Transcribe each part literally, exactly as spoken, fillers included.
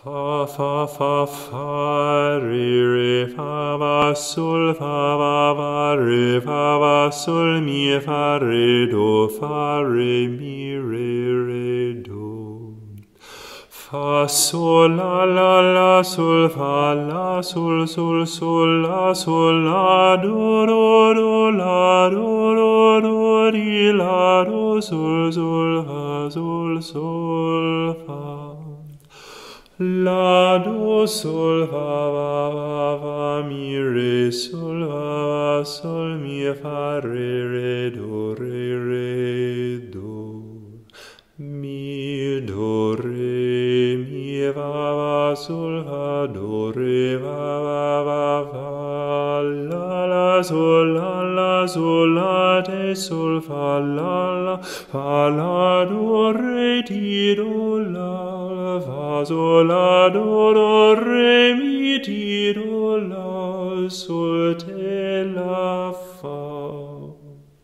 Fa, fa, fa, fa, re, re, fa, va, sol, fa, va, va, re, fa, va, sol, mi, fa, re, do, fa, re, mi, re, re, do. Fa, sol, la, la, la, sol, fa, la, sol, sol, sol, la, sol, la, do, do, do, la, do, do, do, di, la, do, sol, sol, fa, sol, sol, fa. La, do, sol, fa, va, va, va, mi, re, sol, va, va, sol, mi, fa, re, re, do, re, re, do. Mi, do, re, mi, va, va, sol, fa, do, re, va, va, va, va. La, la, sol, la, la, sol, la, te, sol, fa, la, la, fa, la, do, re, ti, do, la. Fa, sol, la, do, do, re, mi, ti, do, la, sol, te, la, fa.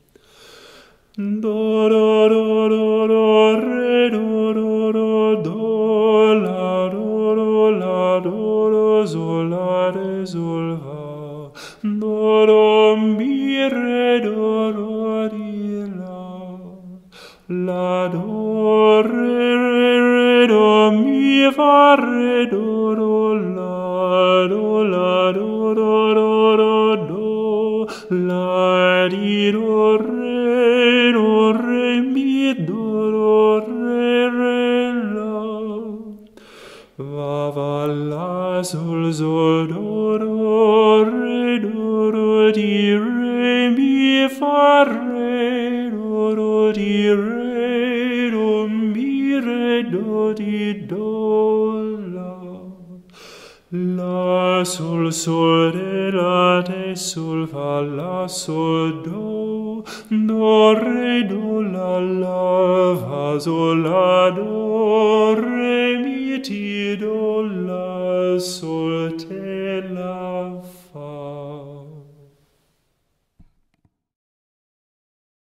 Do, do, do, do, do, re, do, do, do, do, la, do, do, la, do, do, sol, la, de, sol, fa. Do, do, mi, re, do, do, di, la. La, do, re, re, re, do, mi, fa, re, do, do, la, do, la, do, do, do, do, do, la, di, do, re, do, re, mi, do, do, re, re, la. Va, va, la, sol, sol, do, do, re, do, do, di, re, mi, fa, re, do, do, di, re, do, mi, re, do, di, do, la. La, sol, sol, de, la, de, sol, fa, la, sol, do, do, re, do, la, la, fa, sol, la, do, re, mi, ti, do, la, sol, te, la,